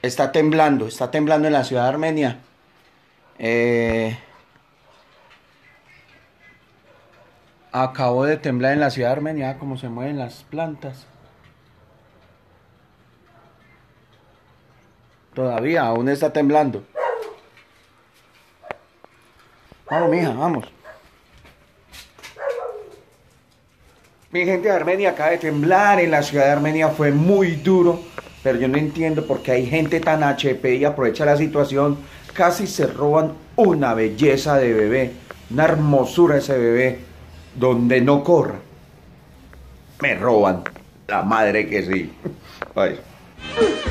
está temblando en la ciudad de Armenia. Eh, Acabó de temblar en la ciudad de Armenia, cómo se mueven las plantas. Todavía, aún está temblando. Vamos, mija, vamos. Mi gente de Armenia acaba de temblar, en la ciudad de Armenia fue muy duro, pero yo no entiendo por qué hay gente tan HP y aprovecha la situación, casi se roban una belleza de bebé, una hermosura ese bebé, donde no corra, me roban, la madre que sí. Ay.